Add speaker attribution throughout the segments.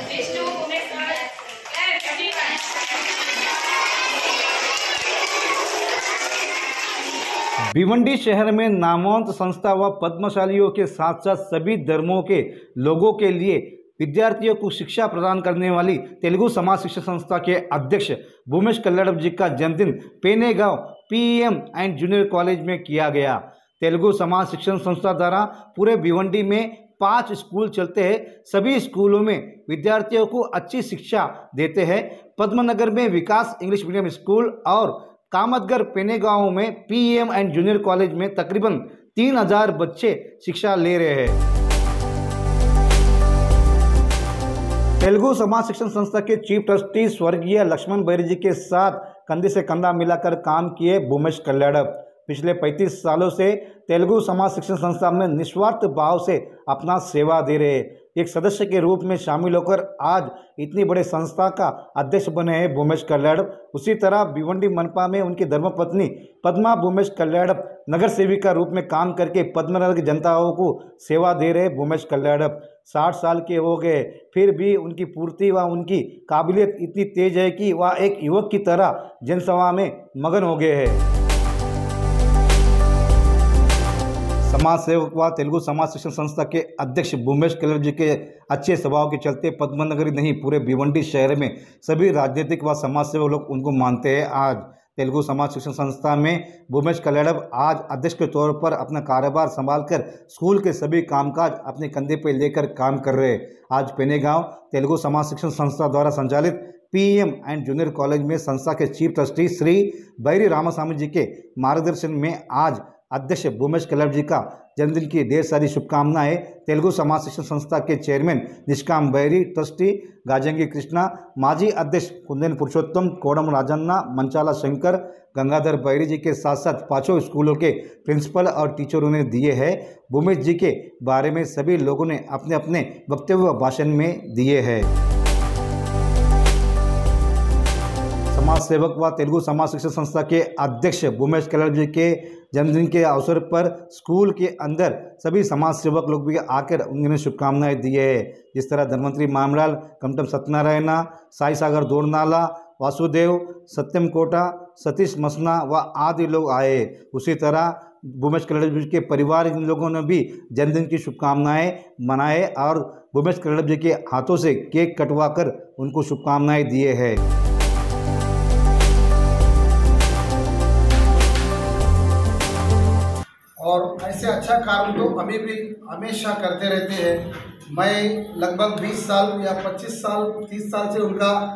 Speaker 1: भिवंडी शहर में नामवंत संस्था व पद्मशालियों के साथ साथ सभी धर्मों के लोगों के लिए विद्यार्थियों को शिक्षा प्रदान करने वाली तेलुगु समाज शिक्षा संस्था के अध्यक्ष भूमेश कल्लड़प जी का जन्मदिन Penegaon PM and junior college में किया गया। तेलुगु समाज शिक्षण संस्था द्वारा पूरे भिवंडी में 5 स्कूल चलते हैं। सभी स्कूलों में विद्यार्थियों को अच्छी शिक्षा देते हैं। पद्मनगर में विकास इंग्लिश मीडियम स्कूल और कामतगर पेनेगांव में पीएम एंड जूनियर कॉलेज में तकरीबन 3000 बच्चे शिक्षा ले रहे हैं। तेलुगु समाज शिक्षण संस्था के चीफ ट्रस्टी स्वर्गीय लक्ष्मण बैरी जी के साथ कंधे से कंधा मिलाकर काम किए भूमेश कल्लड़प पिछले 35 सालों से तेलुगु समाज शिक्षण संस्था में निस्वार्थ भाव से अपना सेवा दे रहे हैं। एक सदस्य के रूप में शामिल होकर आज इतनी बड़े संस्था का अध्यक्ष बने हैं भूमेश कल्लड़प। उसी तरह भिवंडी मनपा में उनकी धर्मपत्नी पद्मा भूमेश कल्लड़प नगर सेविका रूप में काम करके पद्मनगर की जनताओं को सेवा दे रहे भूमेश कल्लड़प 60 साल के हो गए, फिर भी उनकी पूर्ति व उनकी काबिलियत इतनी तेज है कि वह एक युवक की तरह जनसेवा में मगन हो गए हैं। समाज सेवक व तेलुगु समाज शिक्षण संस्था के अध्यक्ष भूमेश कल्लड़प जी के अच्छे स्वभाव के चलते पद्मनगर ही नहीं पूरे भिवंडी शहर में सभी राजनीतिक व समाज सेवक लोग उनको मानते हैं। आज तेलुगु समाज शिक्षण संस्था में भूमेश कल्लड़प आज अध्यक्ष के तौर पर अपना कारोबार संभालकर स्कूल के सभी कामकाज अपने कंधे पर लेकर काम कर रहे हैं। आज पेनेगांव तेलुगु समाज शिक्षण संस्था द्वारा संचालित पीएम एंड जूनियर कॉलेज में संस्था के चीफ ट्रस्टी श्री बैरी रामास्वामी जी के मार्गदर्शन में आज अध्यक्ष भूमेश कल्लड़प जी का जन्मदिन की ढेर सारी शुभकामनाएं। तेलुगु समाज शिक्षण संस्था के चेयरमैन निष्काम बैरी, ट्रस्टी गाजंगी कृष्णा, माजी अध्यक्ष कुंदन पुरुषोत्तम, कोडम राजन्ना, मंचाला शंकर, गंगाधर बैरी जी के साथ साथ 5 स्कूलों के प्रिंसिपल और टीचरों ने दिए हैं। भूमेश जी के बारे में सभी लोगों ने अपने अपने वक्तव्य व भाषण में दिए हैं। समाज सेवक व तेलुगु समाज शिक्षण संस्था के अध्यक्ष भूमेश कल्लड़प जी के जन्मदिन के अवसर पर स्कूल के अंदर सभी समाज सेवक लोग भी आकर उन्होंने शुभकामनाएं दी है। जिस तरह धनवंतरी मामलाल, कमटम सत्यनारायण, साई सागर दोड़नाला, वासुदेव, सत्यम कोटा, सतीश मसना व आदि लोग आए। उसी तरह भूमेश कल्लड़प जी के परिवार इन लोगों ने भी जन्मदिन की शुभकामनाएं मनाए और भूमेश कल्लड़प जी के हाथों से केक कटवाकर उनको शुभकामनाएं दिए हैं।
Speaker 2: और ऐसे अच्छा काम तो अभी भी हमेशा करते रहते हैं। मैं लगभग 20 साल या 25 साल 30 साल से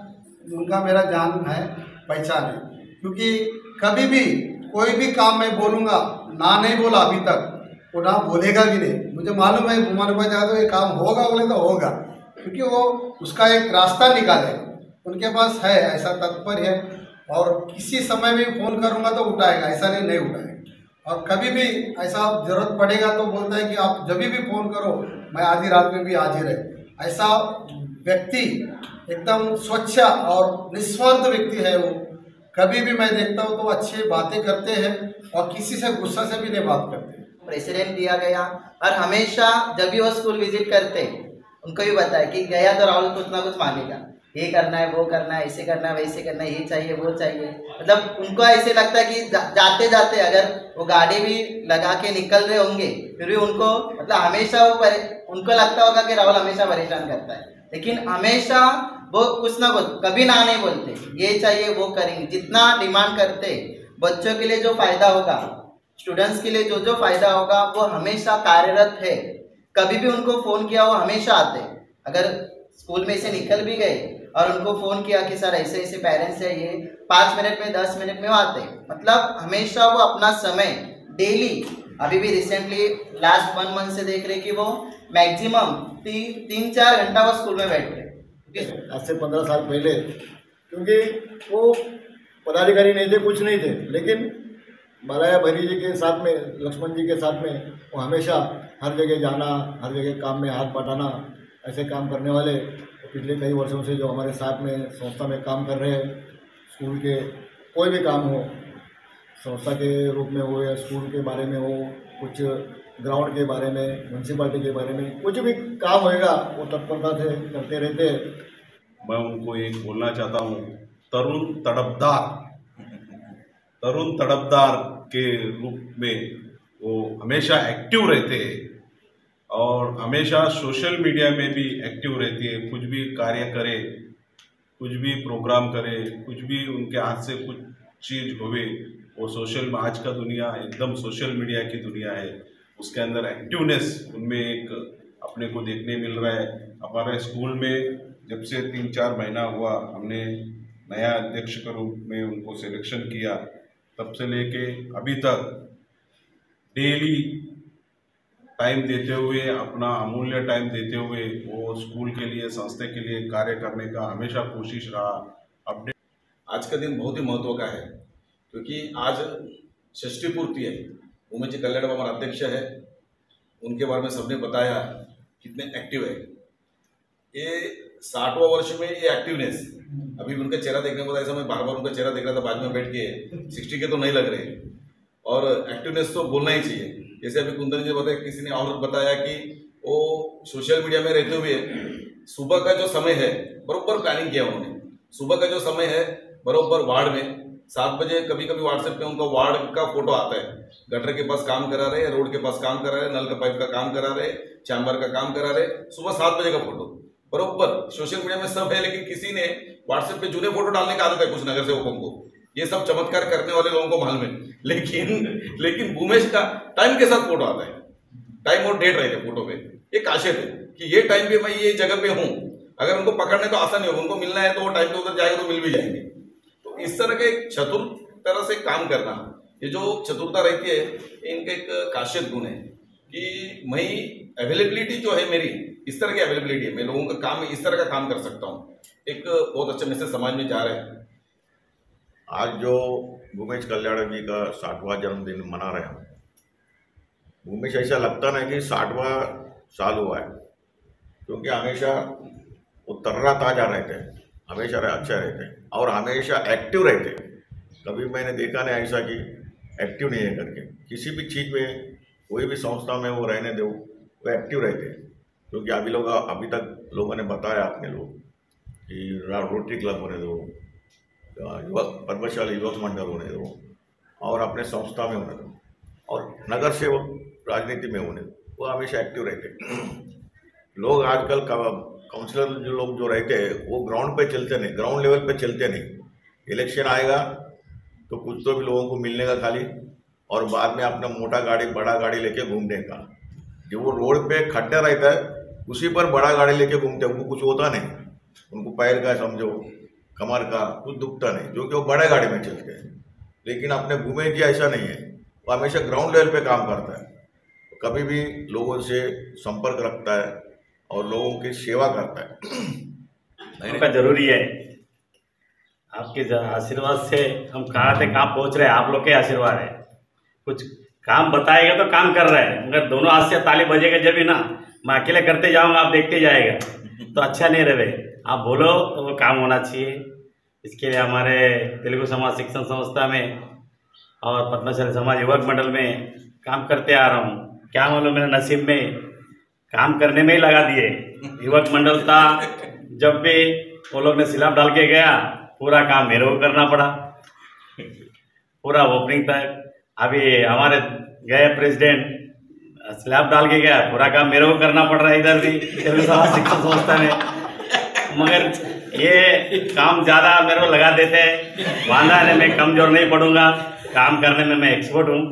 Speaker 2: उनका मेरा जान है, पहचान है। क्योंकि कभी भी कोई भी काम मैं बोलूँगा, ना नहीं बोला अभी तक, वो ना बोलेगा भी नहीं। मुझे मालूम है घुमाने पर जाए तो ये काम होगा बोले तो होगा, क्योंकि वो उसका एक रास्ता निकालेगा, उनके पास है ऐसा तत्पर है। और किसी समय भी फ़ोन करूँगा तो उठाएगा, ऐसा नहीं उठाएगा। और कभी भी ऐसा ज़रूरत पड़ेगा तो बोलता है कि आप जब भी फ़ोन करो, मैं आधी रात में भी हाजिर है। ऐसा व्यक्ति एकदम स्वच्छ और निस्वार्थ व्यक्ति है वो। कभी भी मैं देखता हूँ तो अच्छी बातें करते हैं और किसी से गुस्सा से भी नहीं बात करते।
Speaker 3: प्रेसिडेंट दिया गया और हमेशा जब भी वो स्कूल विजिट करते उनको भी बताया कि गया तो राहुल कुछ ना कुछ मांगेगा, ये करना है, वो करना है, ऐसे करना है, वैसे करना है, ये चाहिए, वो चाहिए। मतलब उनको ऐसे लगता है कि जाते जाते अगर वो गाड़ी भी लगा के निकल रहे होंगे फिर भी उनको मतलब हमेशा उनको लगता होगा कि राहुल हमेशा परेशान करता है, लेकिन हमेशा वो कुछ ना कुछ कभी ना नहीं बोलते, ये चाहिए वो करेंगे। जितना डिमांड करते बच्चों के लिए जो फायदा होगा, स्टूडेंट्स के लिए जो जो फायदा होगा वो हमेशा कार्यरत है। कभी भी उनको फ़ोन किया वो हमेशा आते। अगर स्कूल में से निकल भी गए और उनको फ़ोन किया कि सर ऐसे ऐसे पेरेंट्स है, ये 5 मिनट में 10 मिनट में वो आते। मतलब हमेशा वो अपना समय डेली, अभी भी रिसेंटली लास्ट 1 मंथ से देख रहे कि वो मैक्सिमम 3-4 घंटा वो स्कूल में बैठ रहे।
Speaker 4: आज से 15 साल पहले, क्योंकि वो पदाधिकारी नहीं थे, कुछ नहीं थे, लेकिन बालाया बैरी जी के साथ में, लक्ष्मण जी के साथ में वो हमेशा हर जगह जाना, हर जगह काम में हाथ बटाना, ऐसे काम करने वाले पिछले कई वर्षों से जो हमारे साथ में संस्था में काम कर रहे हैं। स्कूल के कोई भी काम हो, संस्था के रूप में हो या स्कूल के बारे में हो, कुछ ग्राउंड के बारे में, म्यूनसिपालिटी के बारे में कुछ भी काम होएगा वो तत्परता से करते रहते हैं।
Speaker 5: मैं उनको एक बोलना चाहता हूँ, तरुण तड़पदार के रूप में वो हमेशा एक्टिव रहते हैं और हमेशा सोशल मीडिया में भी एक्टिव रहती है। कुछ भी कार्य करे, कुछ भी प्रोग्राम करे, कुछ भी उनके हाथ से कुछ चीज़ होवे, वो सोशल, आज का दुनिया एकदम सोशल मीडिया की दुनिया है, उसके अंदर एक्टिवनेस उनमें एक अपने को देखने मिल रहा है। हमारे स्कूल में जब से 3-4 महीना हुआ, हमने नया अध्यक्ष के रूप में उनको सिलेक्शन किया, तब से लेके अभी तक डेली टाइम देते हुए, अपना अमूल्य टाइम देते हुए वो स्कूल के लिए, संस्था के लिए कार्य करने का हमेशा कोशिश रहा। अपडेट
Speaker 6: आज का दिन बहुत ही महत्व का है क्योंकि आज षष्ठी पूर्ति है। उमेश जी कल्याण हमारे अध्यक्ष है, उनके बारे में सबने बताया कितने एक्टिव है। ये 60वां वर्ष में ये एक्टिवनेस, अभी उनका चेहरा देखने को ऐसा, मैं बार बार उनका चेहरा देख रहा था बाद में बैठ के, 60 के तो नहीं लग रहे और एक्टिवनेस तो बोलना ही चाहिए। जैसे अभी कुंदन जी बताया, किसी ने और बताया कि वो सोशल मीडिया में रहते हुए सुबह का जो समय है बरोबर प्लानिंग किया उन्होंने। सुबह का जो समय है बरोबर वार्ड में 7 बजे कभी कभी व्हाट्सएप पे उनका वार्ड का फोटो आता है, गटर के पास काम करा रहे, रोड के पास काम करा रहे, नल का पाइप का काम करा रहे, चैम्बर का काम करा रहे, सुबह 7 बजे का फोटो बरोबर। सोशल मीडिया में सब है, लेकिन किसी ने व्हाट्सएप पे जूने फोटो डालने का आदत है कुछ नगर सेवकों को, ये सब चमत्कार करने वाले लोगों को मालूम है। लेकिन भूमेश का टाइम के साथ फोटो आता है, टाइम और डेट रहते फोटो पे। ये खासियत है कि ये टाइम पे मैं ये जगह पे हूँ, अगर उनको पकड़ने तो आसान नहीं होगा, उनको मिलना है तो वो टाइम पे उधर जाएगा तो मिल भी जाएंगे। तो इस तरह के चतुर तरह से काम करना, ये जो चतुरता रहती है, इनका एक खासियत गुण है कि मैं अवेलेबिलिटी जो है मेरी, इस तरह की अवेलेबिलिटी है, मैं लोगों का काम इस तरह का काम कर सकता हूँ। एक बहुत अच्छा मैसेज समाज में जा रहा है।
Speaker 7: आज जो भूमेश कल्याण जी का 60वां जन्मदिन मना रहे हैं, भूमेश ऐसा लगता नहीं कि 60वां साल हुआ है, क्योंकि हमेशा वो तर्रा ताजा रहते हैं, हमेशा अच्छे रहते हैं और हमेशा एक्टिव रहते हैं। कभी मैंने देखा नहीं ऐसा कि एक्टिव नहीं है करके, किसी भी चीज़ में, कोई भी संस्था में वो रहने दो, वो एक्टिव रहते हैं। क्योंकि अभी तक लोगों ने बताया, अपने लोग, कि रोटरी क्लब होने दो, युवक पद्मशाली युवक मंडल होने दो, और अपने संस्था में होने दो, और नगर सेवक राजनीति में होने दो, वो हमेशा एक्टिव रहते। लोग आजकल काउंसलर जो लोग जो रहते हैं वो ग्राउंड पे चलते नहीं, ग्राउंड लेवल पे चलते नहीं। इलेक्शन आएगा तो कुछ तो भी लोगों को मिलने का खाली, और बाद में अपना मोटा गाड़ी, बड़ा गाड़ी लेके घूमने का। जो वो रोड पे खड्डा रहता है उसी पर बड़ा गाड़ी लेके घूमते हैं, उनको कुछ होता नहीं, उनको पैर का समझो, कमर का कुछ दुखता नहीं, जो कि वो बड़े गाड़ी में चलते हैं। लेकिन अपने भूमेश जी ऐसा नहीं है, वो हमेशा ग्राउंड लेवल पे काम करता है, कभी भी लोगों से संपर्क रखता है और लोगों की सेवा करता है।
Speaker 8: का जरूरी है, आपके आशीर्वाद से हम कहाँ से कहाँ पहुँच रहे हैं, आप लोग के आशीर्वाद है। कुछ काम बताएगा तो काम कर रहे हैं, मगर दोनों हाथ से ताली बजेगा जब ही ना, मैं अकेले करते जाऊँगा, आप देखते जाएगा तो अच्छा नहीं रहे। आप बोलो तो वो काम होना चाहिए। इसके लिए हमारे तेलुगु समाज शिक्षण संस्था में और पद्मशाली समाज युवक मंडल में काम करते आ रहा हूँ। क्या मालूम मेरे नसीब में काम करने में ही लगा दिए। युवक मंडल था, जब भी वो लोग ने सिलाब डाल के गया, पूरा काम मेरे को करना पड़ा, पूरा ओपनिंग तक। अभी हमारे गए प्रेसिडेंट स्लैब डाल के गया, पूरा काम मेरे को करना पड़ रहा है इधर भी तेलुगु समाज शिक्षण संस्था में। मगर ये काम ज़्यादा मेरे को लगा देते हैं, बांधाने में कमजोर नहीं पड़ूंगा, काम करने में मैं एक्सपर्ट हूँ।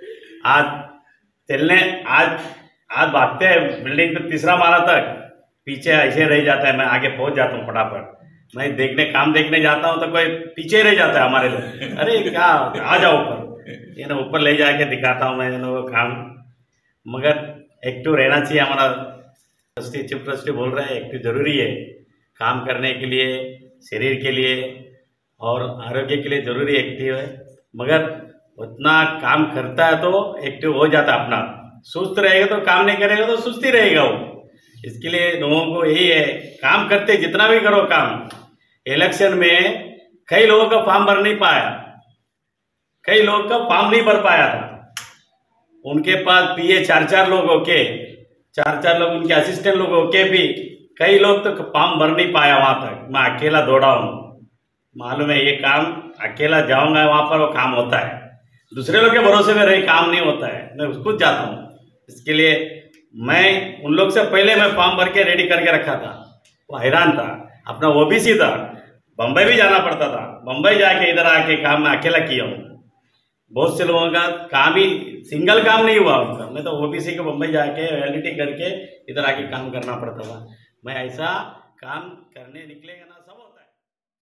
Speaker 8: आज भागते हैं बिल्डिंग पे 3रा माला तक, पीछे ऐसे रह जाता है, मैं आगे पहुँच जाता हूँ फटाफट। मैं काम देखने जाता हूँ तो कोई पीछे रह जाता है हमारे लोग, अरे क्या आ जाओ ऊपर, ये ना ऊपर ले जाके दिखाता हूँ मैं वो काम। मगर एक्टिव रहना चाहिए। हमारा ट्रस्टी, चीफ ट्रस्टी बोल रहे हैं एक्टिव जरूरी है काम करने के लिए, शरीर के लिए और आरोग्य के लिए जरूरी एक्टिव है। मगर उतना काम करता है तो एक्टिव हो जाता है अपना। सुस्त रहेगा तो काम नहीं करेगा तो सुस्ती रहेगा वो। इसके लिए लोगों को यही है, काम करते जितना भी करो काम। इलेक्शन में कई लोगों का फॉर्म भर नहीं पाया, कई लोगों का फॉर्म नहीं भर पाया था, उनके पास पीए 4-4 लोग होके, 4-4 लोग उनके असिस्टेंट लोग होके भी कई लोग तो फॉर्म भर नहीं पाया वहां तक। मैं अकेला दौड़ा हूँ, मालूम है ये काम अकेला जाऊंगा वहां पर वो काम होता है, दूसरे लोग के भरोसे में रही काम नहीं होता है। मैं खुद जाता हूँ, इसके लिए मैं उन लोग से पहले मैं फॉर्म भर के रेडी करके रखा था। वो हैरान था, अपना ओबीसी था, बम्बई भी जाना पड़ता था, बम्बई जाके इधर आके काम मैं अकेला किया हूँ। बहुत से लोगों का काम ही सिंगल काम नहीं हुआ उनका, मैं तो ओबीसी के बम्बई जाके वैलिडिटी करके इधर आके काम करना पड़ता था। मैं ऐसा काम करने निकलेगा ना